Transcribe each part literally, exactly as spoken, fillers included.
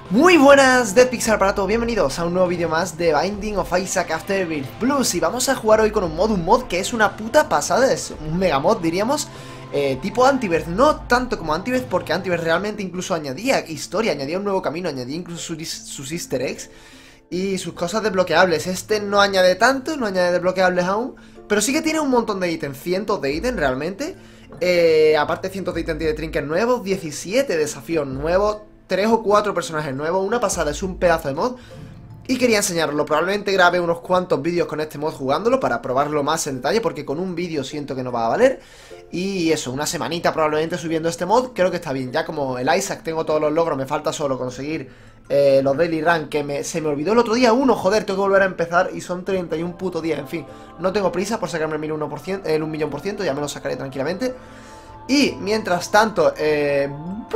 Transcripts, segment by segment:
Muy buenas Dead Pixel para todos, bienvenidos a un nuevo vídeo más de Binding of Isaac Afterbirth Plus. Y vamos a jugar hoy con un mod, un mod que es una puta pasada, es un mega mod diríamos, eh, tipo Antiverse, no tanto como Antiverse porque Antiverse realmente incluso añadía historia, añadía un nuevo camino, añadía incluso sus, sus easter eggs y sus cosas desbloqueables. Este no añade tanto, no añade desbloqueables aún, pero sí que tiene un montón de ítems, cientos de ítems realmente. eh, Aparte cientos de ítems de trinkets nuevos, diecisiete desafíos nuevos, tres o cuatro personajes nuevos, una pasada, es un pedazo de mod. Y quería enseñarlo, probablemente grabe unos cuantos vídeos con este mod jugándolo para probarlo más en detalle, porque con un vídeo siento que no va a valer. Y eso, una semanita probablemente subiendo este mod, creo que está bien. Ya como el Isaac tengo todos los logros, me falta solo conseguir eh, los Daily Run, que me, se me olvidó el otro día uno, joder, tengo que volver a empezar y son treinta y un puto días, en fin. No tengo prisa por sacarme el, mil uno por ciento, el un millón por ciento, ya me lo sacaré tranquilamente. Y mientras tanto, eh...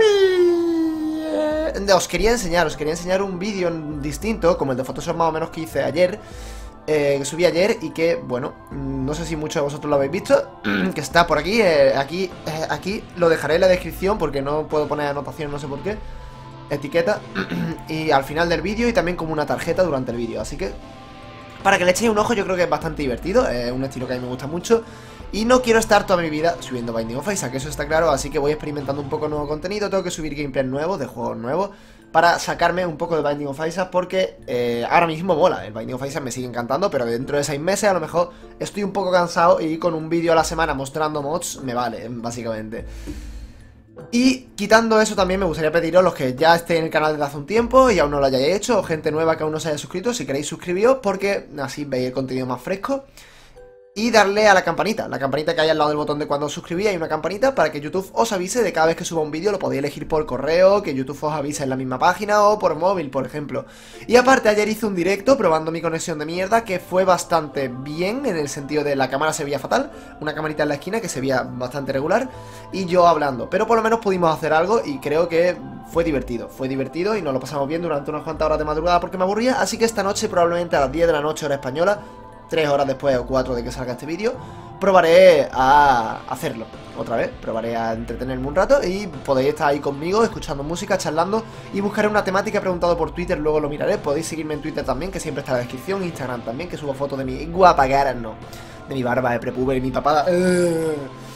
os quería enseñar, os quería enseñar un vídeo distinto, como el de Photoshop más o menos que hice ayer, eh, que subí ayer y que, bueno, no sé si muchos de vosotros lo habéis visto, que está por aquí, eh, aquí, eh, aquí lo dejaré en la descripción porque no puedo poner anotación, no sé por qué, etiqueta, y al final del vídeo y también como una tarjeta durante el vídeo, así que para que le echéis un ojo, yo creo que es bastante divertido, es un estilo que a mí me gusta mucho. Y no quiero estar toda mi vida subiendo Binding of Isaac, eso está claro, así que voy experimentando un poco nuevo contenido. Tengo que subir gameplay nuevos, de juegos nuevos, para sacarme un poco de Binding of Isaac, porque eh, ahora mismo mola. El Binding of Isaac me sigue encantando, pero dentro de seis meses a lo mejor estoy un poco cansado y con un vídeo a la semana mostrando mods me vale, básicamente. Y quitando eso también me gustaría pediros, los que ya estéis en el canal desde hace un tiempo y aún no lo hayáis hecho, o gente nueva que aún no se haya suscrito, si queréis suscribiros, porque así veis el contenido más fresco. Y darle a la campanita, la campanita que hay al lado del botón de cuando os suscribís, hay una campanita para que YouTube os avise de cada vez que suba un vídeo. Lo podéis elegir por correo, que YouTube os avise en la misma página o por móvil, por ejemplo. Y aparte ayer hice un directo probando mi conexión de mierda, que fue bastante bien, en el sentido de la cámara se veía fatal, una camarita en la esquina que se veía bastante regular, y yo hablando, pero por lo menos pudimos hacer algo y creo que fue divertido, fue divertido y nos lo pasamos bien durante unas cuantas horas de madrugada porque me aburría. Así que esta noche, probablemente a las diez de la noche hora española, tres horas después o cuatro de que salga este vídeo, probaré a hacerlo otra vez, probaré a entretenerme un rato y podéis estar ahí conmigo, escuchando música, charlando, y buscaré una temática. He preguntado por Twitter, luego lo miraré. Podéis seguirme en Twitter también, que siempre está en la descripción, Instagram también, que subo fotos de mi guapa cara, no, de mi barba de prepuber y mi papada, uh,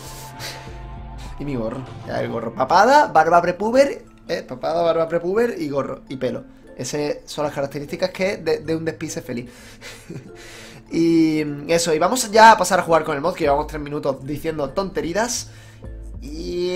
y mi gorro, ya el gorro, papada, barba prepuber, eh, papada, barba prepuber y gorro, y pelo. Esas son las características que de, de un despise feliz. Y eso, y vamos ya a pasar a jugar con el mod, que llevamos tres minutos diciendo tonterías. Y...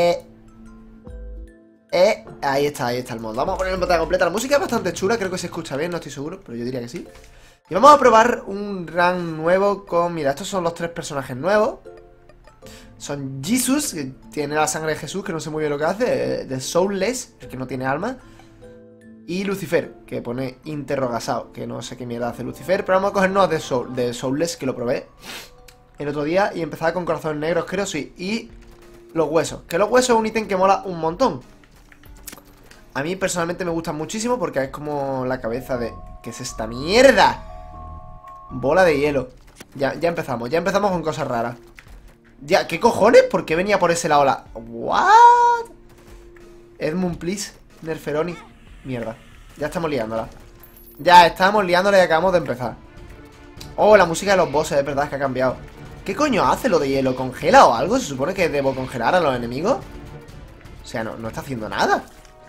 Eh, ahí está, ahí está el mod. Vamos a poner en pantalla completa. La música es bastante chula, creo que se escucha bien, no estoy seguro, pero yo diría que sí. Y vamos a probar un run nuevo con... Mira, estos son los tres personajes nuevos. Son Jesus, que tiene la sangre de Jesús, que no sé muy bien lo que hace. The Soulless, el que no tiene alma. Y Lucifer, que pone interrogasao, que no sé qué mierda hace Lucifer. Pero vamos a cogernos de, Soul, de Soulless, que lo probé el otro día y empezaba con corazones negros, creo, sí. Y los huesos, que los huesos es un ítem que mola un montón. A mí personalmente me gustan muchísimo porque es como la cabeza de... ¿Qué es esta mierda? Bola de hielo. Ya, ya empezamos, ya empezamos con cosas raras. Ya, ¿qué cojones? ¿Por qué venía por ese lado la... ¿What? Edmund, please, Nerferoni. Mierda, ya estamos liándola. Ya estamos liándola y acabamos de empezar. Oh, la música de los bosses, es verdad, es que ha cambiado. ¿Qué coño hace lo de hielo? ¿Congela o algo? ¿Se supone que debo congelar a los enemigos? O sea, no, no está haciendo nada.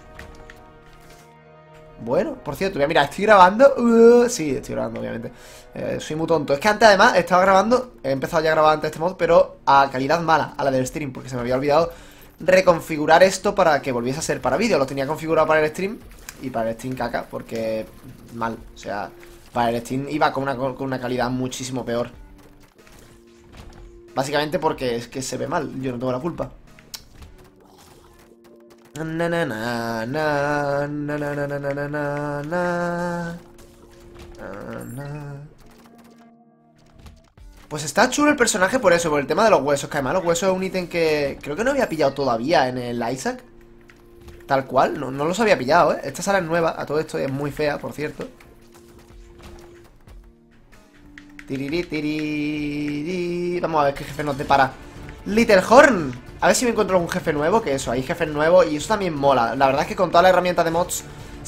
Bueno, por cierto, mira, estoy grabando. uh, Sí, estoy grabando, obviamente. eh, Soy muy tonto. Es que antes además estaba grabando, he empezado ya a grabar antes este mod, pero a calidad mala, a la del stream, porque se me había olvidado reconfigurar esto para que volviese a ser para vídeo. Lo tenía configurado para el stream y para el stream caca, porque mal, o sea, para el stream iba con una, con una calidad muchísimo peor. Básicamente porque es que se ve mal, yo no tengo la culpa. Na na na na na na na na na na na na. Pues está chulo el personaje por eso, por el tema de los huesos, que además los huesos es un ítem que creo que no había pillado todavía en el Isaac. Tal cual, no, no los había pillado, ¿eh? Esta sala es nueva, a todo esto es muy fea, por cierto. Tiriri, tiriri. Vamos a ver qué jefe nos depara Little Horn. A ver si me encuentro un jefe nuevo, que eso, hay jefes nuevos y eso también mola. La verdad es que con todas las herramientas de mods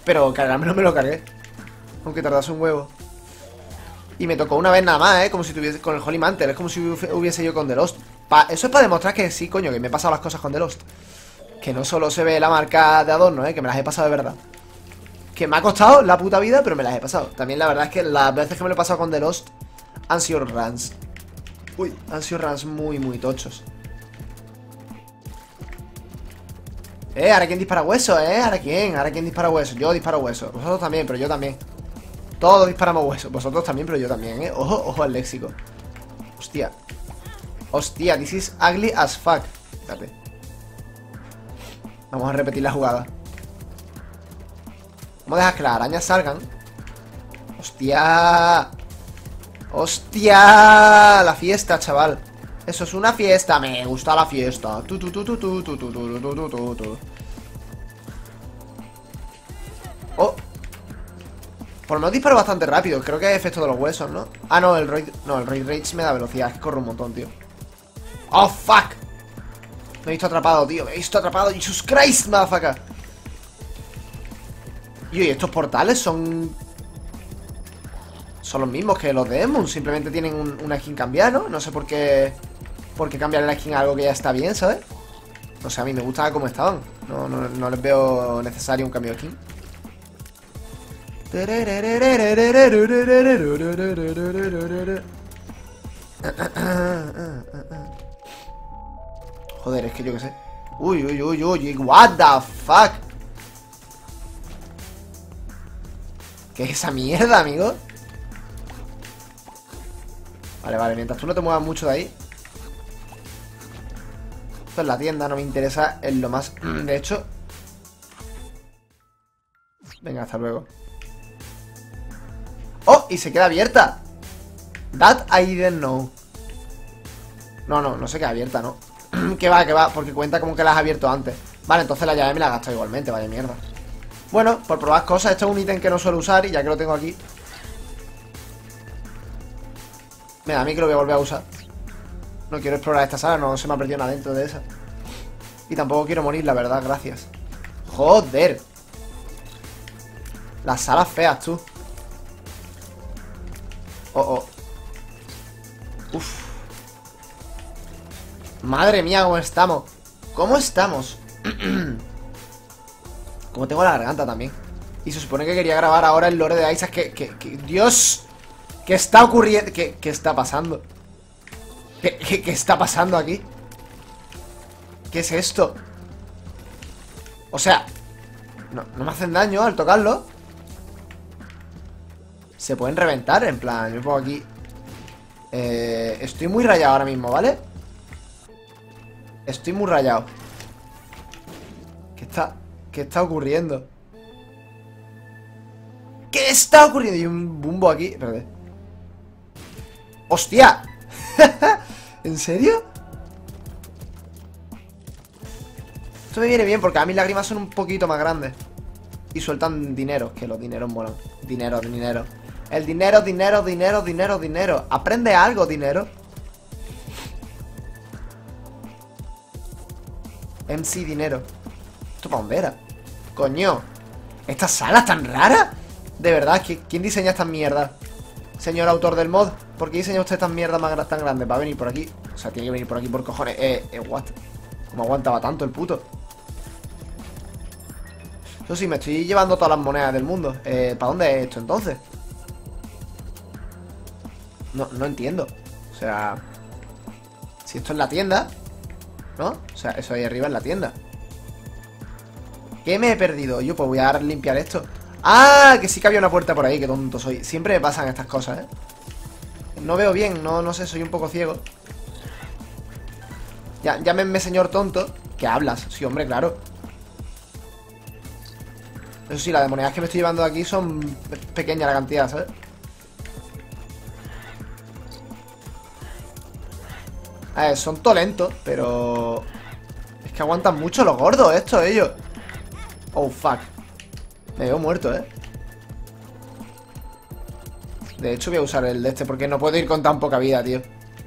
Pero cargármelo me lo cargué. Aunque tardase un huevo. Y me tocó una vez nada más, ¿eh? Como si tuviese con el Holy Mantle. Es como si hubiese yo con The Lost. Pa Eso es para demostrar que sí, coño, que me he pasado las cosas con The Lost. Que no solo se ve la marca de adorno, ¿eh? Que me las he pasado de verdad. Que me ha costado la puta vida, pero me las he pasado. También la verdad es que las veces que me lo he pasado con The Lost han sido runs. Uy, han sido runs muy, muy tochos. Eh, ahora quién dispara huesos, eh. Ahora quién, ahora quién dispara huesos. Yo disparo huesos. Vosotros también, pero yo también. Todos disparamos huesos. Vosotros también, pero yo también, eh. Ojo, ojo al léxico. Hostia. Hostia, this is ugly as fuck. Espérate. Vamos a repetir la jugada. Vamos a dejar que las arañas salgan. Hostia. Hostia. La fiesta, chaval. Eso es una fiesta. Me gusta la fiesta. Tu, tu, tu, tu, tu, tu, tu, tu, tu, tu, tu. Oh. Por lo menos disparo bastante rápido. Creo que es efecto de los huesos, ¿no? Ah, no, el Raid... No, el Raid Rage me da velocidad. Es que corre un montón, tío. ¡Oh, fuck! Me he visto atrapado, tío. Me he visto atrapado. ¡Jesus Christ, motherfucker! Y oye, estos portales son... Son los mismos que los de Emon. Simplemente tienen un, una skin cambiada, ¿no? No sé por qué... Por qué cambiar la skin a algo que ya está bien, ¿sabes? No sé, a mí me gusta cómo estaban. No, no, no les veo necesario un cambio de skin. Joder, es que yo qué sé. Uy, uy, uy, uy, what the fuck. ¿Qué es esa mierda, amigo? Vale, vale, mientras tú no te muevas mucho de ahí. Esto es la tienda, no me interesa en lo más. De hecho. Venga, hasta luego. ¡Oh! Y se queda abierta. That I didn't know. No, no, no se queda abierta, ¿no? Que va, que va, porque cuenta como que la has abierto antes. Vale, entonces la llave me la he gastado igualmente, vaya mierda. Bueno, por probar cosas, esto es un ítem que no suelo usar y ya que lo tengo aquí. Mira, a mí que lo voy a volver a usar. No quiero explorar esta sala, no se me ha perdido nada dentro de esa. Y tampoco quiero morir, la verdad, gracias. Joder. Las salas feas, tú. Oh, oh. Uf. Madre mía, ¿cómo estamos? ¿Cómo estamos? Como tengo la garganta también. Y se supone que quería grabar ahora el lore de Isaac. Que, que, que Dios. ¿Qué está ocurriendo? ¿Qué, qué está pasando? ¿Qué, qué, ¿Qué está pasando aquí? ¿Qué es esto? O sea, no, no me hacen daño al tocarlo. Se pueden reventar, en plan, yo pongo aquí. eh, Estoy muy rayado ahora mismo, ¿vale? Estoy muy rayado. ¿Qué está, qué está ocurriendo? ¿Qué está ocurriendo? Hay un bumbo aquí, espérate. ¡Hostia! ¿En serio? Esto me viene bien porque a mis lágrimas son un poquito más grandes. Y sueltan dinero, que los dineros molan. Dinero, dinero. El dinero, dinero, dinero, dinero, dinero. Aprende algo, dinero. M C dinero. ¿Esto para dónde era? Coño. ¿Esta sala es tan rara? De verdad, ¿quién diseña estas mierdas? Señor autor del mod, ¿por qué diseña usted estas mierdas más tan grandes? Va a venir por aquí. O sea, tiene que venir por aquí por cojones. Eh, eh, what? ¿Cómo aguantaba tanto el puto? Eso sí, me estoy llevando todas las monedas del mundo. Eh, ¿para dónde es esto entonces? No, no entiendo. O sea, si esto es la tienda, ¿no? O sea, eso ahí arriba es la tienda. ¿Qué me he perdido? Yo pues voy a limpiar esto. ¡Ah! Que sí que había una puerta por ahí. Qué tonto soy. Siempre me pasan estas cosas, ¿eh? No veo bien, no, no sé, soy un poco ciego. Ya, llámenme señor tonto. ¿Qué hablas? Sí, hombre, claro. Eso sí, las de monedas que me estoy llevando aquí son pequeñas la cantidad, ¿sabes? A ver, son todo lentos, pero... Es que aguantan mucho los gordos estos, ellos. Oh, fuck. Me veo muerto, ¿eh? De hecho voy a usar el de este porque no puedo ir con tan poca vida, tío.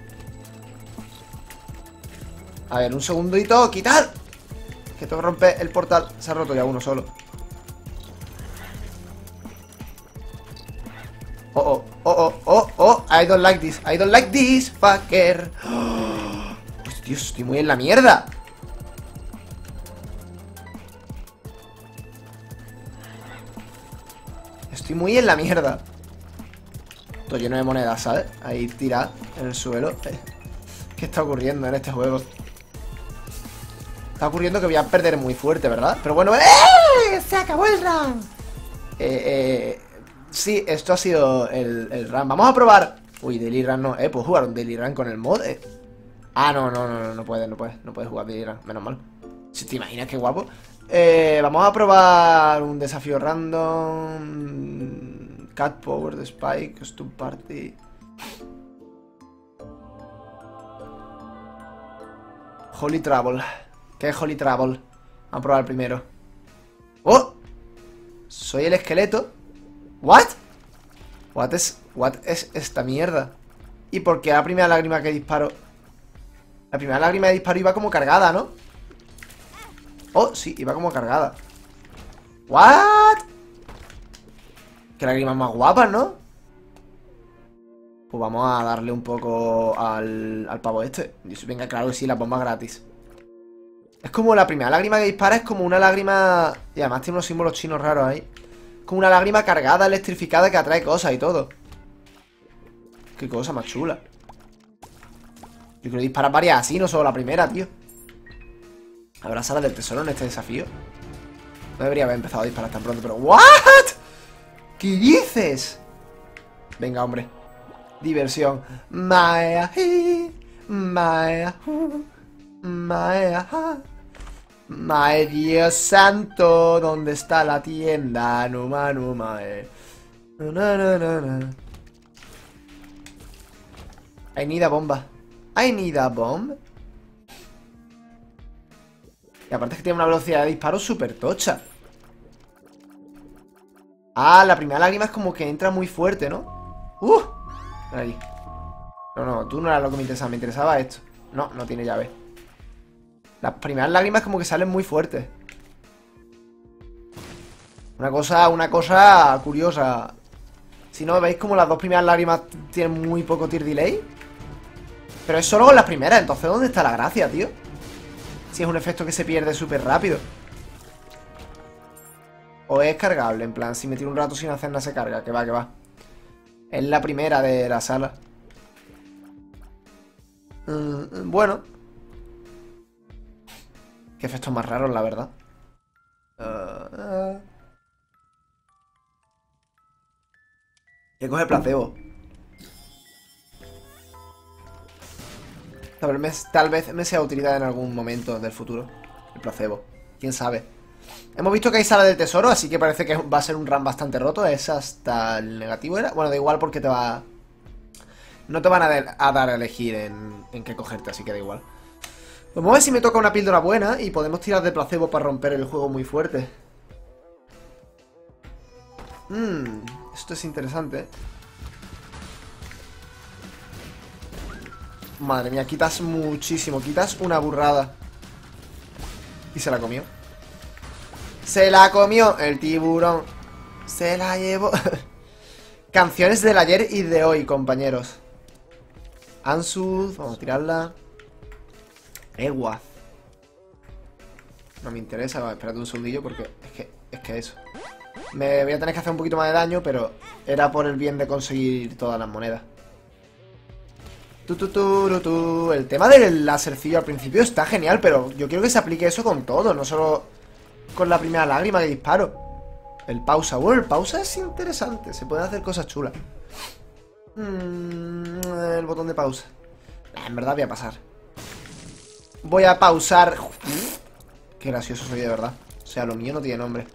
A ver, un segundito. ¡Quitar! Que tengo que romper el portal. Se ha roto ya uno solo. Oh, oh, oh, oh, oh, oh. I don't like this. I don't like this, fucker. Oh, pues, Dios, estoy muy en la mierda. Estoy muy en la mierda. Todo lleno de monedas, ¿sabes? Ahí tira en el suelo. ¿Qué está ocurriendo en este juego? Está ocurriendo que voy a perder muy fuerte, ¿verdad? Pero bueno, ¡eh! ¡Se acabó el run! Eh, eh... Sí, esto ha sido el, el run. Vamos a probar... Uy, Daily Run no. Eh, ¿puedo jugar un Daily Run con el mod? Eh. Ah, no, no, no, no, no puedes, no puedes. No puedes jugar Daily Run, menos mal. Si te imaginas, qué guapo. Eh, vamos a probar un desafío random. Cat Power, The Spike, Custom Party. Holy Trouble. ¿Qué es Holy Trouble? Vamos a probar el primero. ¡Oh! Soy el esqueleto. ¿What? ¿What es, what es esta mierda? ¿Y por qué la primera lágrima que disparo? La primera lágrima de disparo iba como cargada, ¿no? Oh, sí, iba como cargada. ¿What? Qué lágrimas más guapas, ¿no? Pues vamos a darle un poco al, al pavo este. Venga, claro que sí, la bomba gratis. Es como la primera lágrima que dispara, es como una lágrima... Y además tiene unos símbolos chinos raros ahí. Como una lágrima cargada, electrificada, que atrae cosas y todo. Qué cosa más chula. Yo quiero disparar varias así, no solo la primera, tío. ¿Habrá sala del tesoro en este desafío? No debería haber empezado a disparar tan pronto, pero... ¿What? ¿Qué dices? Venga, hombre. Diversión. Maya, Maya, Maya. Mae, Dios santo, ¿dónde está la tienda? Numa, numa, eh. No, no, no, no, no. I need a bomba. I need a bomb. Y aparte es que tiene una velocidad de disparo súper tocha. Ah, la primera lágrima es como que entra muy fuerte, ¿no? ¡Uh! Ahí. No, no, tú no era lo que me interesaba. Me interesaba esto. No, no tiene llave. Las primeras lágrimas como que salen muy fuertes. Una cosa, una cosa curiosa. Si no, ¿veis como las dos primeras lágrimas tienen muy poco tear delay? Pero es solo con las primeras, entonces ¿dónde está la gracia, tío? Si es un efecto que se pierde súper rápido. O es cargable, en plan, si me tiro un rato sin hacer nada se carga. Que va, que va. Es la primera de la sala. Mm, bueno. Qué efectos más raros, la verdad. Uh, uh. ¿Qué coge placebo? Tal vez, me, tal vez me sea de utilidad en algún momento del futuro. El placebo. ¿Quién sabe? Hemos visto que hay sala del tesoro, así que parece que va a ser un run bastante roto. Es hasta el negativo, ¿era? Bueno, da igual porque te va... No te van a, de, a dar a elegir en, en qué cogerte, así que da igual. Vamos a ver si me toca una píldora buena y podemos tirar de placebo para romper el juego muy fuerte. Mmm, esto es interesante. Madre mía, quitas muchísimo, quitas una burrada. Y se la comió. Se la comió el tiburón. Se la llevó. Canciones del ayer y de hoy, compañeros. Ansuz, vamos a tirarla. Eguaz. No me interesa, va, espérate un segundillo porque es que, es que eso. Me voy a tener que hacer un poquito más de daño, pero era por el bien de conseguir todas las monedas. Tu, tu, tu, tu, tu. El tema del lásercillo al principio está genial, pero yo quiero que se aplique eso con todo, no solo con la primera lágrima que disparo. El pausa, bueno, el pausa es interesante, se pueden hacer cosas chulas. Mm, el botón de pausa. En verdad voy a pasar. Voy a pausar. Qué gracioso soy de verdad. O sea, lo mío no tiene nombre.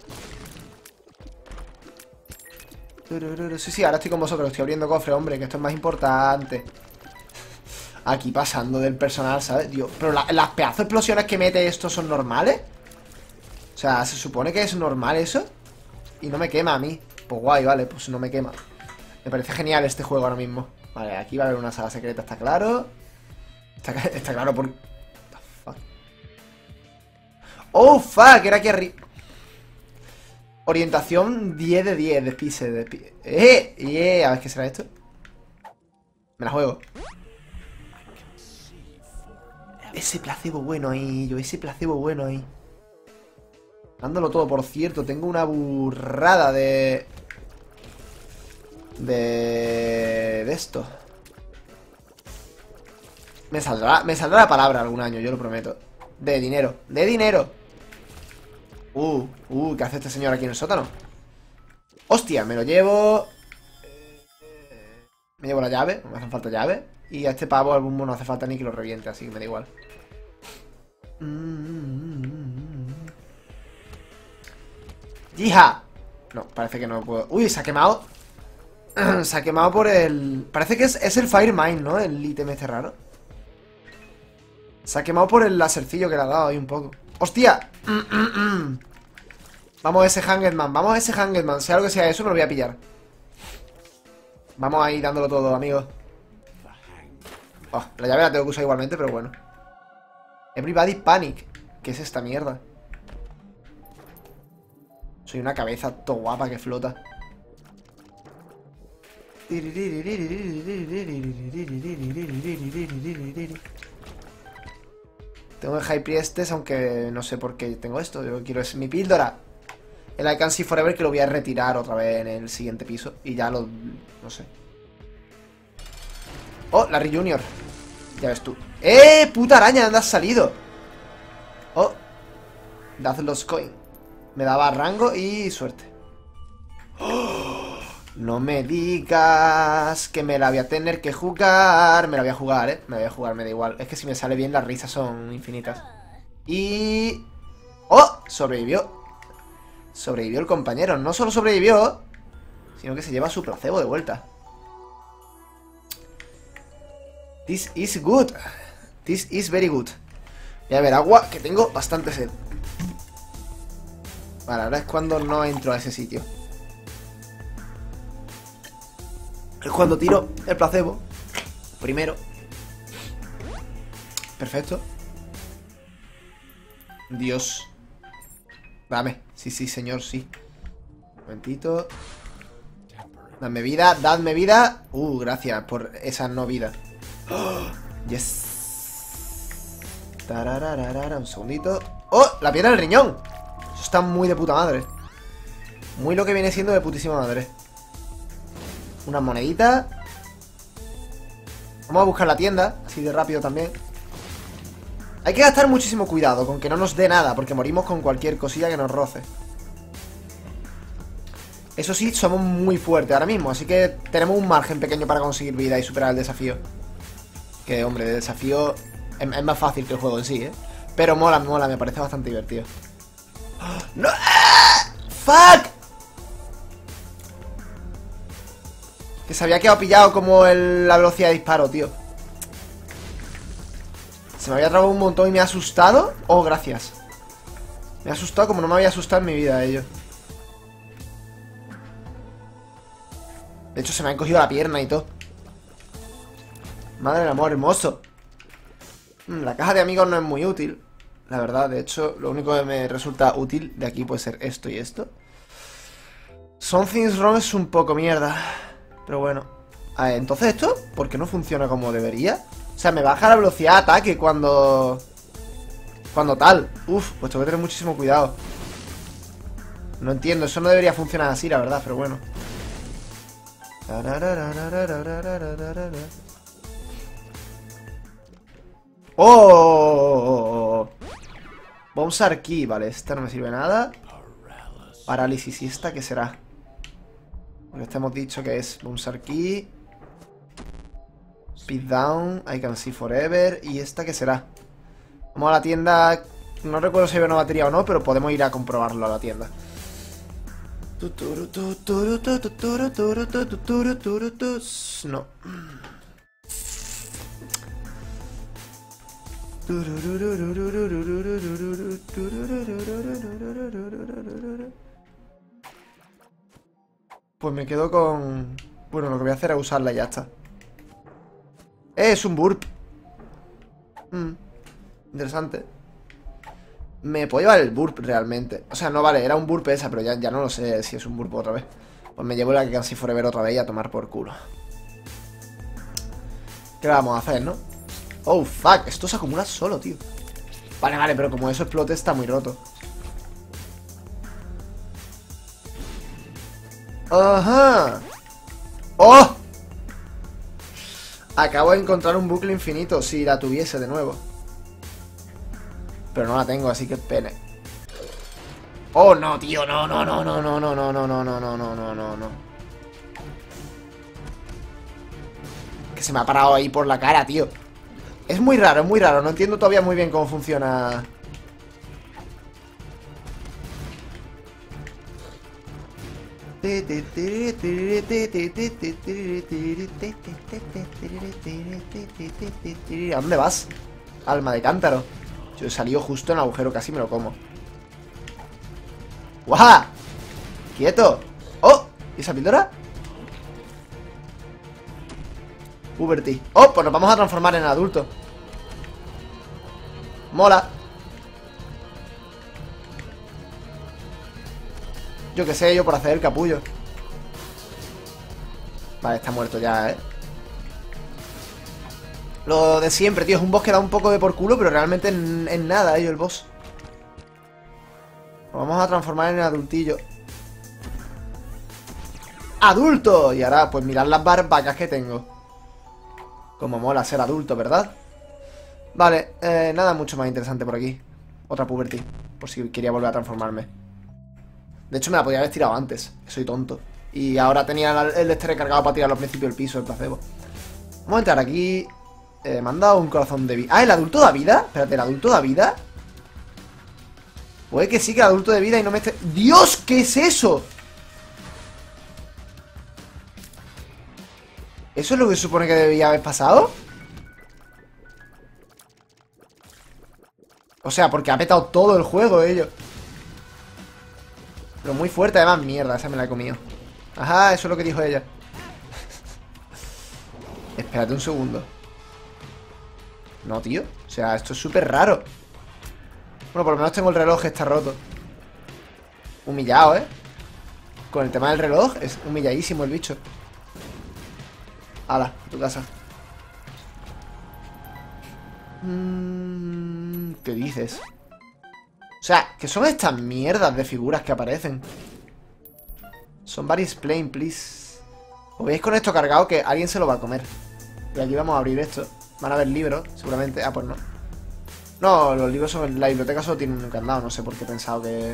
Sí, sí, ahora estoy con vosotros. Estoy abriendo cofre, hombre, que esto es más importante. Aquí pasando del personal, ¿sabes? Dios, pero la, las pedazos de explosiones que mete esto son normales. O sea, se supone que es normal eso. Y no me quema a mí. Pues guay, vale, pues no me quema. Me parece genial este juego ahora mismo. Vale, aquí va a haber una sala secreta, está claro. Está, está claro por... Oh, fuck, era aquí arriba. Orientación diez de diez de pise. De pi ¡Eh! Yeah. A ver qué será esto. Me la juego. Ese placebo bueno ahí, yo. Ese placebo bueno ahí. Dándolo todo, por cierto. Tengo una burrada de... De... De esto. Me saldrá, me saldrá la palabra algún año, yo lo prometo. De dinero, de dinero. Uh, uh, ¿qué hace este señor aquí en el sótano? Hostia, me lo llevo. Me llevo la llave, no me hace falta llave. Y a este pavo algún mono no hace falta ni que lo reviente, así que me da igual. ¡Yija! No, parece que no puedo. Uy, se ha quemado. Se ha quemado por el... Parece que es, es el Fire Mine, ¿no? El ítem este raro. Se ha quemado por el lasercillo que le ha dado ahí un poco. ¡Hostia! Vamos a ese Hangedman, vamos a ese Hangedman. Sea lo que sea eso, me lo voy a pillar. Vamos ahí dándolo todo, amigos. Oh, la llave la tengo que usar igualmente, pero bueno. Everybody Panic. ¿Qué es esta mierda? Soy una cabeza todo guapa que flota. Tengo el High Priestess, aunque no sé por qué tengo esto. Yo quiero es mi píldora. El I Can See Forever, que lo voy a retirar otra vez en el siguiente piso. Y ya lo... no sé. Oh, Larry Junior. Ya ves tú. ¡Eh! ¡Puta araña! ¿Dónde has salido? Oh. That's Lost Coin. Me daba rango y suerte. ¡Oh! No me digas que me la voy a tener que jugar. Me la voy a jugar, ¿eh? Me la voy a jugar, me da igual. Es que si me sale bien las risas son infinitas. Y... ¡oh! Sobrevivió. Sobrevivió el compañero. No solo sobrevivió, sino que se lleva su placebo de vuelta. This is good. This is very good. Voy a ver agua, que tengo bastante sed. Vale, ahora es cuando no entro a ese sitio. Es cuando tiro el placebo. Primero. Perfecto. Dios. Dame. Sí, sí, señor, sí. Un momentito. Dadme vida, dadme vida. Uh, gracias por esa no vida. Oh, yes. Tarararara, un segundito. ¡Oh! La piedra del riñón. Eso está muy de puta madre. Muy lo que viene siendo de putísima madre. Una monedita. Vamos a buscar la tienda, así de rápido también. Hay que gastar muchísimo cuidado con que no nos dé nada, porque morimos con cualquier cosilla que nos roce. Eso sí, somos muy fuertes ahora mismo, así que tenemos un margen pequeño para conseguir vida y superar el desafío. Que, hombre, el desafío es, es más fácil que el juego en sí, ¿eh? Pero mola, mola, me parece bastante divertido. ¡No! ¡Ah! ¡Fuck! Que se había quedado pillado como el, la velocidad de disparo, tío. Se me había trabado un montón y me ha asustado. Oh, gracias. Me ha asustado como no me había asustado en mi vida ello. De hecho, se me ha encogido la pierna y todo. Madre del amor hermoso. La caja de amigos no es muy útil, la verdad. De hecho, lo único que me resulta útil de aquí puede ser esto y esto. Something's Wrong es un poco mierda. Pero bueno. A ver, entonces esto, ¿por qué no funciona como debería? O sea, me baja la velocidad de ataque cuando... Cuando tal. Uf, pues tengo que tener muchísimo cuidado. No entiendo, eso no debería funcionar así, la verdad, pero bueno. ¡Oh! Bombsar Key, vale, esta no me sirve nada. Parálisis, ¿y esta qué será? Porque esta hemos dicho que es Bombsar Key. Speed Down, I Can See Forever. ¿Y esta qué será? Vamos a la tienda. No recuerdo si hay una batería o no, pero podemos ir a comprobarlo a la tienda. No. Pues me quedo con... Bueno, lo que voy a hacer es usarla y ya está. Eh, es un burp. Mm, interesante. Me puedo llevar el burp realmente. O sea, no vale, era un burp esa, pero ya, ya no lo sé si es un burp otra vez. Pues me llevo la que casi forever otra vez y a tomar por culo. ¿Qué vamos a hacer, no? Oh, fuck, esto se acumula solo, tío. Vale, vale, pero como eso explote está muy roto. Ajá. ¡Oh! Acabo de encontrar un bucle infinito. Si la tuviese de nuevo. Pero no la tengo, así que pene. Oh, no, tío, no, no, no, no, no, no, no, no, no, no, no, no, no, no, no. Que se me ha parado ahí por la cara, tío. Es muy raro, es muy raro. No entiendo todavía muy bien cómo funciona. ¿A dónde vas? Alma de cántaro. Yo he salido justo en el agujero, casi me lo como. ¡Guau! ¡Quieto! ¡Oh! ¿Y esa píldora? Puberty. ¡Oh! Pues nos vamos a transformar en adulto. Mola. Yo qué sé, yo por hacer el capullo. Vale, está muerto ya, ¿eh? Lo de siempre, tío, es un boss que da un poco de por culo, pero realmente en, en nada, ello, el boss. Nos vamos a transformar en adultillo. ¡Adulto! Y ahora, pues mirad las barbacas que tengo. Como mola ser adulto, ¿verdad? Vale, eh, nada mucho más interesante por aquí. Otra puberty, por si quería volver a transformarme. De hecho me la podía haber tirado antes, que soy tonto. Y ahora tenía el este recargado para tirarlo al principio del piso, el placebo. Vamos a entrar aquí. eh, Me han dado un corazón de vida. Ah, ¿el adulto da vida? Espérate, ¿el adulto da vida? Puede que sí, que el adulto de vida y no me esté... ¡Dios! ¿Qué es eso? ¿Eso es lo que se supone que debía haber pasado? O sea, porque ha petado todo el juego ello. Pero muy fuerte, además, mierda, esa me la he comido. Ajá, eso es lo que dijo ella. Espérate un segundo. No, tío, o sea, esto es súper raro. Bueno, por lo menos tengo el reloj que está roto. Humillado, ¿eh? Con el tema del reloj, es humilladísimo el bicho. Hala, a tu casa. mm, ¿Qué dices? O sea, ¿qué son estas mierdas de figuras que aparecen? Somebody explain, please. ¿Os veis con esto cargado que alguien se lo va a comer? Y aquí vamos a abrir esto. Van a haber libros, seguramente. Ah, pues no. No, los libros son... La biblioteca solo tiene un candado. No sé por qué he pensado que...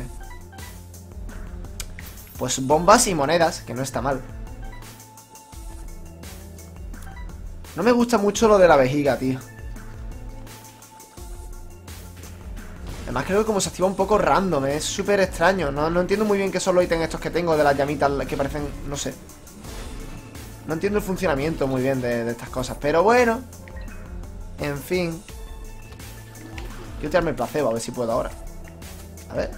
Pues bombas y monedas, que no está mal. No me gusta mucho lo de la vejiga, tío. Además creo que como se activa un poco random, es súper extraño. No, no entiendo muy bien qué son los ítems estos que tengo de las llamitas que parecen... No sé. No entiendo el funcionamiento muy bien de, de estas cosas. Pero bueno. En fin. Quiero tirarme el placebo, a ver si puedo ahora. A ver.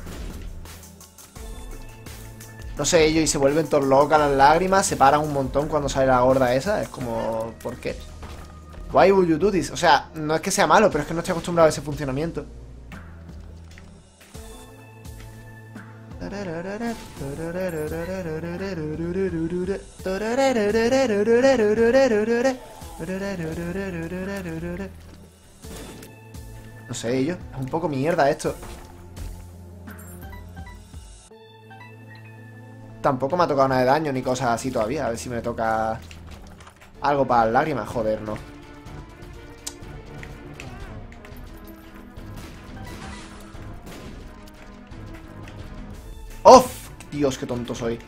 No sé, ellos y se vuelven todos locas las lágrimas. Se paran un montón cuando sale la gorda esa. Es como... ¿Por qué? Why would you do this? O sea, no es que sea malo, pero es que no estoy acostumbrado a ese funcionamiento. No sé, ello. Es un poco mierda esto. Tampoco me ha tocado nada de daño ni cosas así todavía. A ver si me toca algo para las lágrimas. Joder, no. ¡Oh! Dios, qué tonto soy.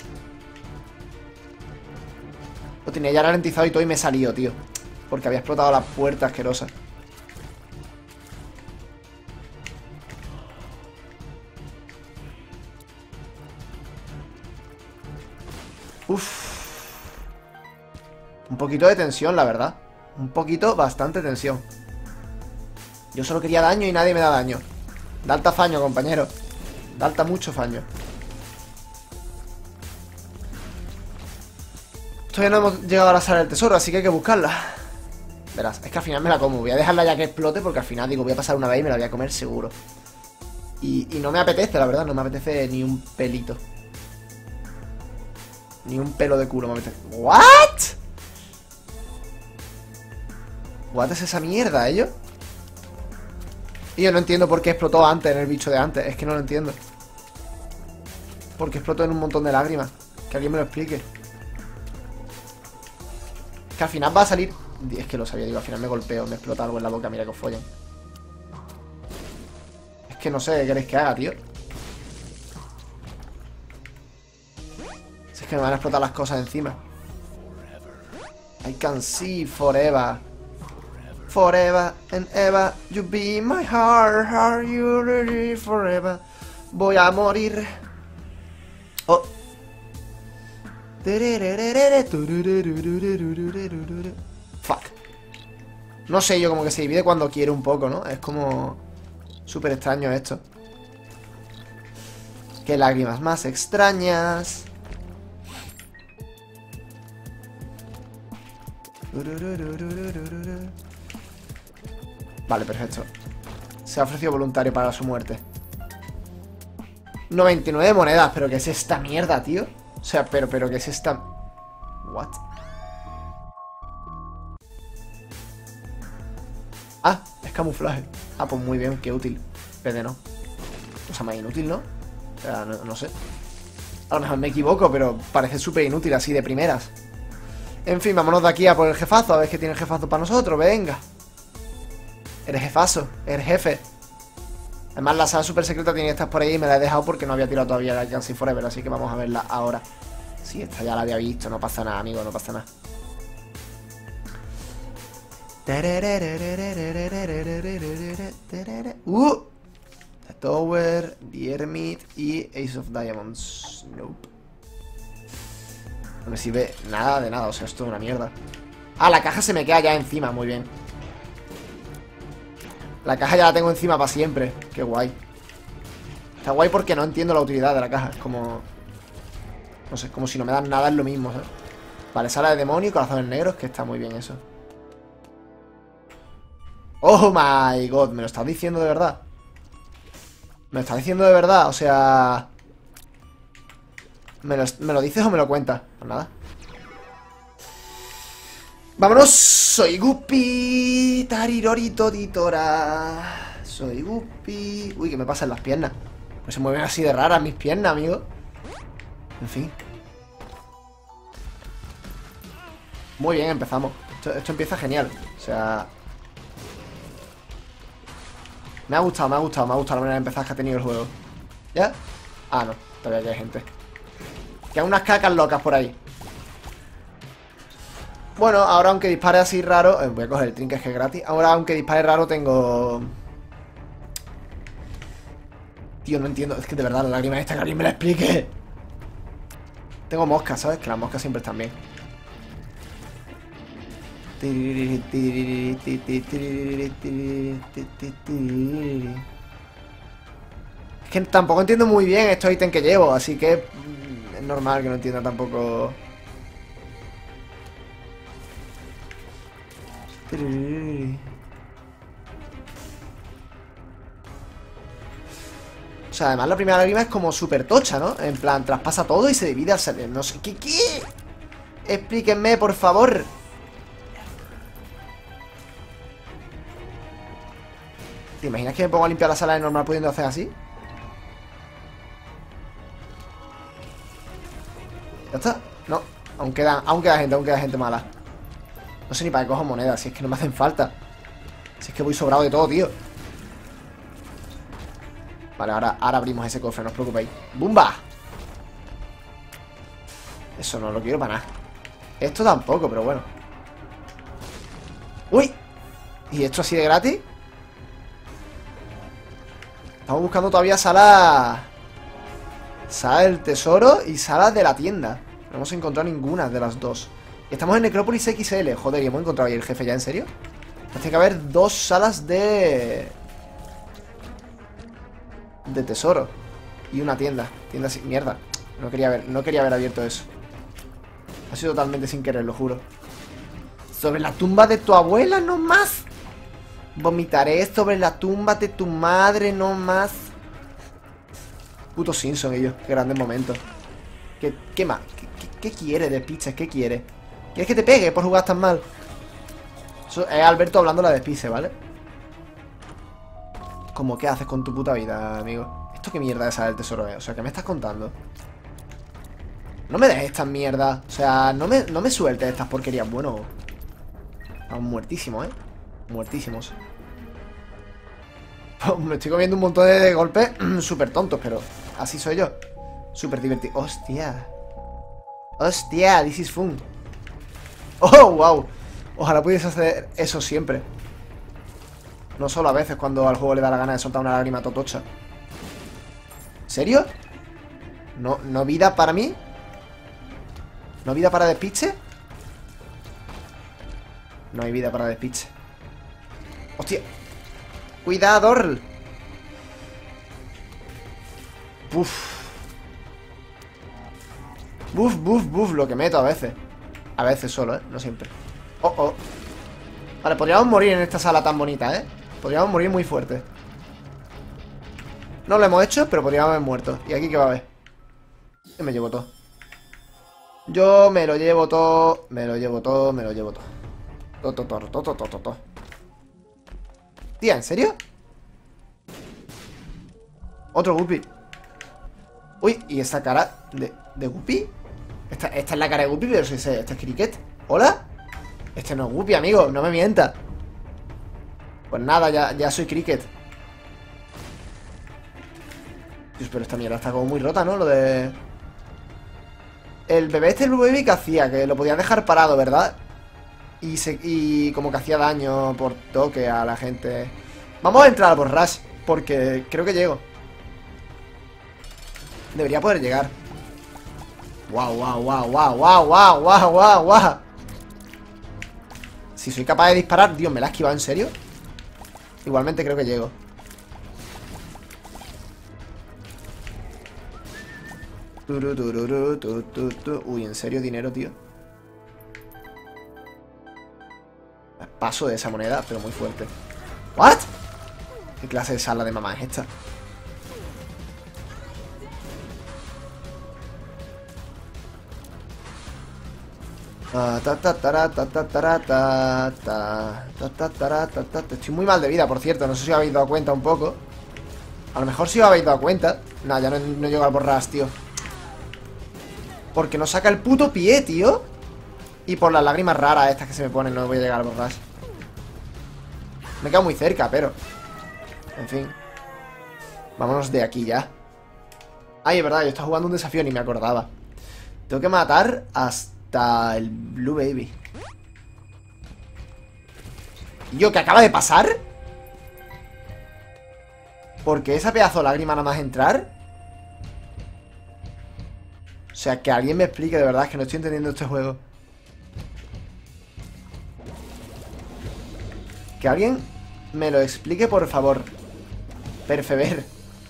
Lo tenía ya ralentizado y todo y me he salido, tío. Porque había explotado la puerta asquerosa. Uff. Un poquito de tensión, la verdad. Un poquito, bastante tensión. Yo solo quería daño y nadie me da daño. Da alta faño, compañero. Da alta mucho faño. Todavía no hemos llegado a la sala del tesoro, así que hay que buscarla. Verás, es que al final me la como. Voy a dejarla ya que explote porque al final digo, voy a pasar una vez y me la voy a comer seguro. Y, y no me apetece, la verdad, no me apetece ni un pelito. Ni un pelo de culo me apetece. ¿What? ¿What es esa mierda, ellos? Y yo no entiendo por qué explotó antes en el bicho de antes. Es que no lo entiendo. Porque explotó en un montón de lágrimas. Que alguien me lo explique. Que al final va a salir... Es que lo sabía, digo, al final me golpeo, me explota algo en la boca, mira que os follen. Es que no sé qué queréis que haga, tío. Si es que me van a explotar las cosas encima. I can see forever. Forever and ever, you be my heart, are you ready forever? Voy a morir. Oh. Fuck. No sé, yo como que se divide cuando quiere un poco, ¿no? Es como súper extraño esto. Qué lágrimas más extrañas. Vale, perfecto. Se ha ofrecido voluntario para su muerte. noventa y nueve monedas, pero ¿qué es esta mierda, tío? O sea, pero, pero ¿qué es esta? What? Ah, es camuflaje. Ah, pues muy bien, qué útil. Pero no. Cosa más inútil, ¿no? O sea, no, no sé. A lo mejor me equivoco, pero parece súper inútil así de primeras. En fin, vámonos de aquí a por el jefazo. A ver qué tiene el jefazo para nosotros, venga. Eres jefazo, eres jefe. Además la sala super secreta tiene que estar por ahí y me la he dejado porque no había tirado todavía la Can See Forever. Así que vamos a verla ahora. Sí, esta ya la había visto, no pasa nada, amigo, no pasa nada. Uh, The Tower, The Hermit y Ace of Diamonds. Nope. No me sirve nada de nada, o sea, esto es una mierda. Ah, la caja se me queda ya encima, muy bien. La caja ya la tengo encima para siempre. Qué guay. Está guay porque no entiendo la utilidad de la caja. Es como... No sé, como si no me dan nada, es lo mismo, ¿sabes? Vale, sala de demonio y corazones negros, que está muy bien eso. Oh my god, ¿me lo estás diciendo de verdad? ¿Me lo estás diciendo de verdad? O sea... ¿Me lo, me lo dices o me lo cuentas? Pues nada. ¡Vámonos! Soy Guppy. Tarirorito titora. Soy Guppy. Uy, ¿qué me pasa en las piernas? Pues se mueven así de raras mis piernas, amigo. En fin. Muy bien, empezamos. Esto, esto empieza genial. O sea... Me ha gustado, me ha gustado, me ha gustado la manera de empezar que ha tenido el juego. ¿Ya? Ah, no. Todavía hay gente. Que hay unas cacas locas por ahí. Bueno, ahora aunque dispare así raro... Eh, voy a coger el trinket que es gratis. Ahora aunque dispare raro tengo... Tío, no entiendo. Es que de verdad la lágrima esta que alguien me la explique. Tengo moscas, ¿sabes? Que las moscas siempre están bien. Es que tampoco entiendo muy bien estos ítems que llevo, así que es normal que no entienda tampoco. O sea, además la primera lágrima es como súper tocha, ¿no? En plan, traspasa todo y se divide al salir. No sé, ¿qué? ¿Qué? Explíquenme, por favor. ¿Te imaginas que me pongo a limpiar la sala de normal pudiendo hacer así? ¿Ya está? No, aún queda, aún queda gente, aún queda gente mala. No sé ni para qué cojo monedas, si es que no me hacen falta. Si es que voy sobrado de todo, tío. Vale, ahora, ahora abrimos ese cofre, no os preocupéis. ¡Bumba! Eso no lo quiero para nada. Esto tampoco, pero bueno. ¡Uy! ¿Y esto así de gratis? Estamos buscando todavía sala... Sala del tesoro y sala de la tienda. No hemos encontrado ninguna de las dos. Estamos en Necrópolis equis ele. Joder, ¿y hemos encontrado ahí el jefe ya? ¿En serio? Tiene que haber dos salas de... De tesoro. Y una tienda. Tienda sin... Mierda. No quería haber, no quería haber abierto eso. Ha sido totalmente sin querer, lo juro. Sobre la tumba de tu abuela, no más. Vomitaré sobre la tumba de tu madre, no más. Puto Simpson ellos, qué grandes momentos. ¿Qué, qué más? ¿Qué, qué, qué quiere de Despice? ¿Qué quiere? ¿Quieres que te pegue por jugar tan mal? Eso es Alberto hablando la Despice, ¿vale? Como, ¿qué haces con tu puta vida, amigo? ¿Esto qué mierda es el tesoro? O sea, ¿qué me estás contando? No me des estas mierdas. O sea, no me, no me sueltes estas porquerías. Bueno, estamos muertísimos, ¿eh? Muertísimos. Me estoy comiendo un montón de golpes súper tontos, pero así soy yo. Súper divertido. Hostia. Hostia, this is fun. Oh, wow. Ojalá pudiese hacer eso siempre. No solo a veces cuando al juego le da la gana de soltar una lágrima totocha. ¿Serio? ¿No, no vida para mí? ¿No vida para Despice? No hay vida para Despice. ¡Hostia! ¡Cuidado, Orl! Buf. Buf, buf, buf, lo que meto a veces. A veces solo, ¿eh? No siempre. Oh, oh. Vale, podríamos morir en esta sala tan bonita, ¿eh? Podríamos morir muy fuerte. No lo hemos hecho, pero podríamos haber muerto. ¿Y aquí qué va a haber? Yo me llevo todo. Yo me lo llevo todo. Me lo llevo todo, me lo llevo todo. Todo, todo, todo, todo, todo, todo. Tía, ¿en serio? Otro Guppy. Uy, ¿y esta cara de, de Guppy? Esta, esta es la cara de Guppy, pero si este es Cricket. ¿Hola? Este no es Guppy, amigo, no me mienta. Pues nada, ya, ya soy Cricket. Dios, pero esta mierda está como muy rota, ¿no? Lo de... El bebé este, el Blue Baby, que hacía, que lo podía dejar parado, ¿verdad? Y, se, y como que hacía daño por toque a la gente. Vamos a entrar por Rush, porque creo que llego. Debería poder llegar. Wow, wow, wow, wow, wow, wow, wow, wow, wow. Si soy capaz de disparar. Dios, ¿me la he esquivado en serio? Igualmente creo que llego. Uy, ¿en serio dinero, tío? Paso de esa moneda, pero muy fuerte. ¿What? ¿Qué clase de sala de mamá es esta? Estoy muy mal de vida, por cierto. No sé si os habéis dado cuenta un poco. A lo mejor sí os habéis dado cuenta. No, ya no, no llego al borras, tío. Porque no saca el puto pie, tío. Y por las lágrimas raras estas que se me ponen no voy a llegar al borras. Me quedo muy cerca, pero... En fin. Vámonos de aquí ya. Ay, es verdad, yo estaba jugando un desafío, ni me acordaba. Tengo que matar hasta el Blue Baby. ¿Yo qué acaba de pasar? ¿Por qué esa pedazo de lágrima nada más entrar? O sea, que alguien me explique, de verdad, es que no estoy entendiendo este juego. Que alguien me lo explique, por favor. Perfever.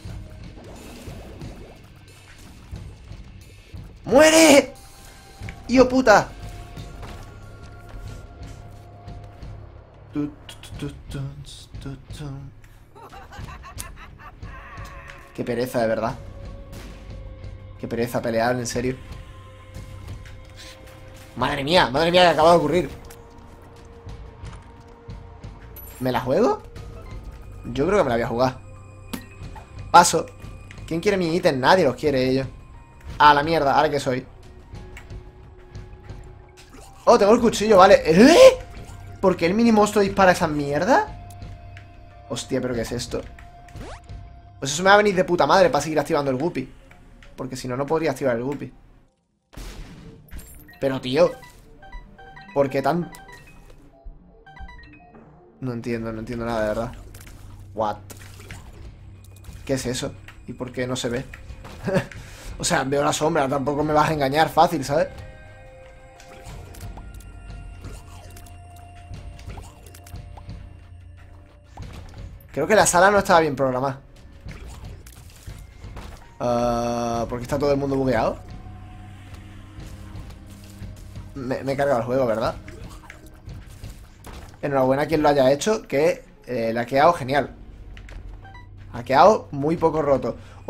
¡Muere! ¡Hijo puta! Qué pereza, de verdad. Qué pereza pelear, en serio. Madre mía, madre mía, que acaba de ocurrir. ¿Me la juego? Yo creo que me la voy a jugar. Paso. ¿Quién quiere mi ítem? Nadie los quiere, ellos. Ah, la mierda, ahora que soy. Oh, tengo el cuchillo, vale. ¿Eh? ¿Por qué el mini monstruo dispara esa mierda? Hostia, ¿pero qué es esto? Pues eso me va a venir de puta madre para seguir activando el Guppy. Porque si no, no podría activar el Guppy. Pero, tío, ¿por qué tan...? No entiendo, no entiendo nada, de verdad. What? ¿Qué es eso? ¿Y por qué no se ve? O sea, veo la sombra, tampoco me vas a engañar fácil, ¿sabes? Creo que la sala no estaba bien programada. Uh, ¿Por qué está todo el mundo bugueado? Me, me he cargado el juego, ¿verdad? Enhorabuena a quien lo haya hecho, que eh, le ha quedado genial. Ha quedado muy poco roto.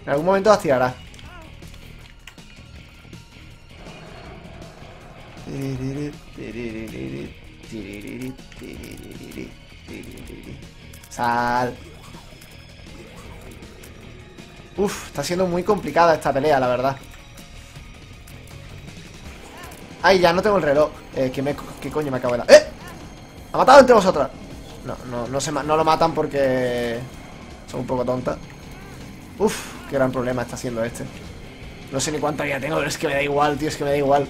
En algún momento las tirará. Sal. Uf, está siendo muy complicada esta pelea, la verdad. Ay, ya no tengo el reloj. Eh, ¿qué, me, ¿Qué coño me acabo de dar? ¡Eh! ¡Ha matado entre vosotras! No, no, no, se, no lo matan porque son un poco tontas. Uf, qué gran problema está siendo este. No sé ni cuánta vida tengo, pero es que me da igual, tío, es que me da igual.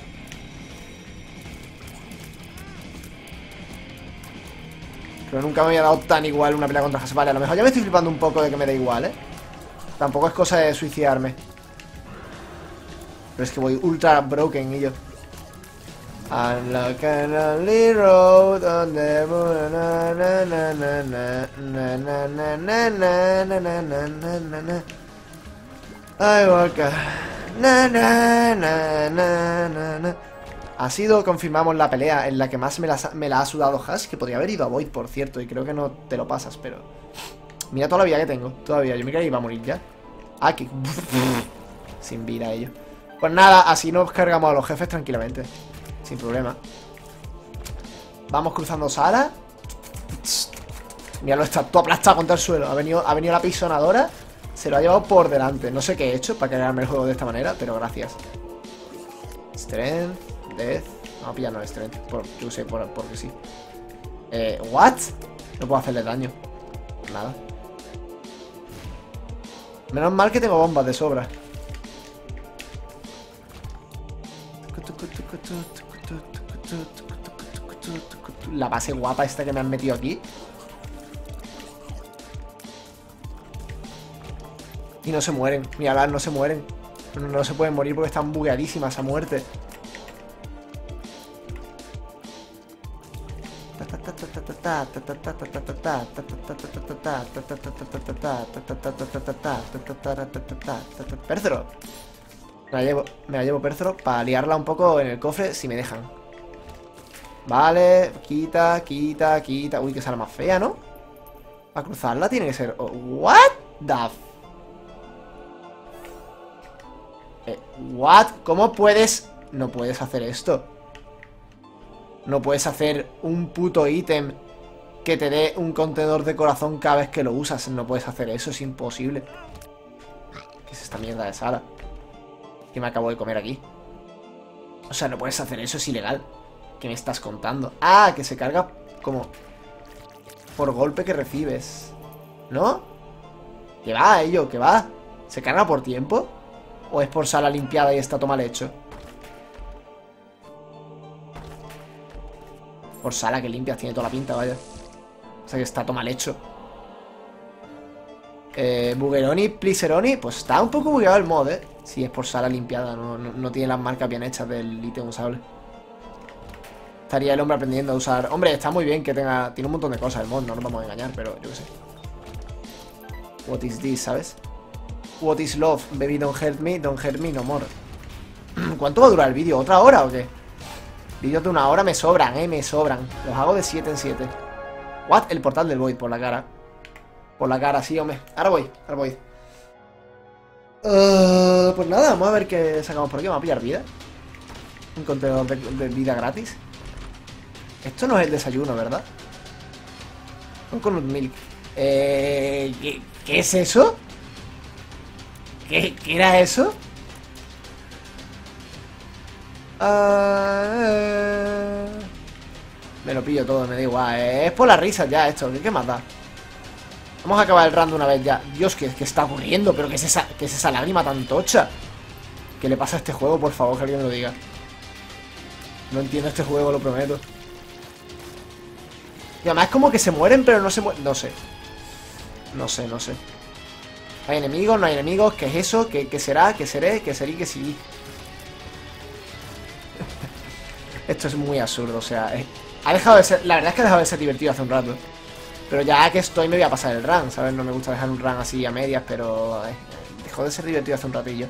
Pero nunca me había dado tan igual una pelea contra Hase. Vale, a lo mejor ya me estoy flipando un poco de que me da igual, ¿eh? Tampoco es cosa de suicidarme. Pero es que voy ultra broken y yo. I'm like a lonely road on the moon, na na na na na na na na na na na na na na na. I walk a na na na na na na. Ha sido, confirmamos, la pelea en la que más me la, me la ha sudado Hash, que podría haber ido a Void, por cierto, y creo que no te lo pasas, pero... Mira toda la vida que tengo, todavía, yo me creía que iba a morir ya. Ah, que... Sin vida ellos. Pues nada, así nos cargamos a los jefes tranquilamente. Sin problema. Vamos cruzando sala. Míralo, está todo aplastado contra el suelo. Ha venido, ha venido la pisonadora. Se lo ha llevado por delante. No sé qué he hecho para cargarme el juego de esta manera, pero gracias. Strength, Death. Vamos a pillarnos Strength. Por, yo sé, por, porque sí. Eh, ¿what? No puedo hacerle daño. Nada. Menos mal que tengo bombas de sobra. La base guapa esta que me han metido aquí. Y no se mueren. Mira, no se mueren. No, no se pueden morir porque están bugueadísimas a muerte. Percero. Me la llevo, me la llevo Percero para liarla un poco en el cofre si me dejan. Vale, quita, quita, quita. Uy, que sale más fea, ¿no? Para cruzarla tiene que ser... Oh, what the f... Eh, what? ¿Cómo puedes...? No puedes hacer esto. No puedes hacer un puto ítem que te dé un contenedor de corazón cada vez que lo usas. No puedes hacer eso, es imposible. ¿Qué es esta mierda de sala? Que me acabo de comer aquí. O sea, no puedes hacer eso, es ilegal. ¿Qué me estás contando? Ah, que se carga como por golpe que recibes, ¿no? ¿Qué va, ello? ¿Qué va? ¿Se carga por tiempo? ¿O es por sala limpiada y está todo mal hecho? Por sala que limpias, tiene toda la pinta, vaya. O sea que está todo mal hecho. Eh, Bugeroni, Pliseroni. Pues está un poco bugueado el mod, eh. Si es por sala limpiada, no, no, no tiene las marcas bien hechas del ítem usable. Estaría el hombre aprendiendo a usar... Hombre, está muy bien que tenga... Tiene un montón de cosas el mod, no nos vamos a engañar, pero yo qué sé. What is this, ¿sabes? What is love? Baby, don't hurt me, don't hurt me no more. ¿Cuánto va a durar el vídeo? ¿Otra hora o qué? Vídeos de una hora me sobran, eh, me sobran. Los hago de siete en siete. What? El portal del Void, por la cara. Por la cara, sí, hombre. Ahora voy, ahora voy. Uh, pues nada, vamos a ver qué sacamos por aquí. Vamos a pillar vida. Un contenedor de, de vida gratis. Esto no es el desayuno, ¿verdad? Un Coconut Milk. Eh, ¿qué, ¿Qué es eso? ¿Qué, ¿Qué era eso? Uh, me lo pillo todo, me da igual. Eh, es por las risas ya esto. ¿Qué, qué más da? Vamos a acabar el run de una vez ya. Dios, ¿qué, qué está ocurriendo? ¿Pero qué es, esa, qué es esa lágrima tan tocha? ¿Qué le pasa a este juego? Por favor, que alguien me lo diga. No entiendo este juego, lo prometo. Y además es como que se mueren, pero no se mueren. No sé. No sé, no sé. ¿Hay enemigos? ¿No hay enemigos? ¿Qué es eso? ¿Qué, qué será? ¿Qué seré? ¿Qué serí? ¿Qué sí? Esto es muy absurdo, o sea... Es... Ha dejado de ser... La verdad es que ha dejado de ser divertido hace un rato. Pero ya que estoy me voy a pasar el run, ¿sabes? No me gusta dejar un run así a medias, pero... Eh, dejó de ser divertido hace un ratillo.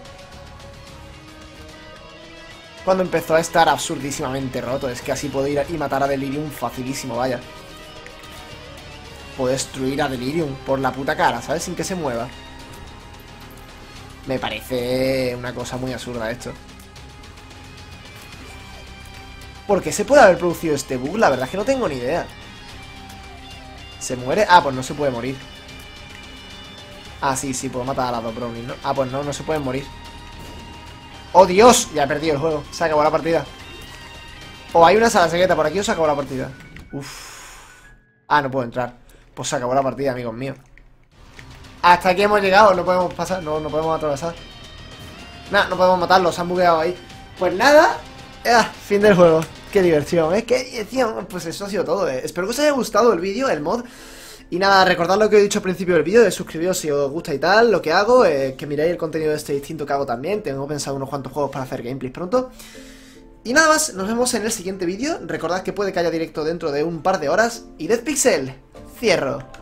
Cuando empezó a estar absurdísimamente roto. Es que así puedo ir y matar a Delirium facilísimo, vaya. Puedo destruir a Delirium por la puta cara, ¿sabes? Sin que se mueva. Me parece una cosa muy absurda esto. ¿Por qué se puede haber producido este bug? La verdad es que no tengo ni idea. ¿Se muere? Ah, pues no se puede morir. Ah, sí, sí, puedo matar a las dos brownies, ¿no? Ah, pues no, no se pueden morir. ¡Oh, Dios! Ya he perdido el juego. Se acabó la partida. O hay una sala secreta por aquí o se acabó la partida. Uff. Ah, no puedo entrar. Pues se acabó la partida, amigos míos. Hasta aquí hemos llegado. No podemos pasar, no, no podemos atravesar. Nada, no podemos matarlos, se han bugueado ahí. Pues nada, ah, fin del juego. Qué diversión, ¿eh? Qué diversión. Pues eso ha sido todo, ¿eh? Espero que os haya gustado el vídeo, el mod. Y nada, recordad lo que he dicho al principio del vídeo, de suscribiros si os gusta y tal, lo que hago, eh, que miréis el contenido de este distinto que hago también. Tengo pensado unos cuantos juegos para hacer gameplays pronto. Y nada más, nos vemos en el siguiente vídeo. Recordad que puede que haya directo dentro de un par de horas. Y Dead Pixel, cierro.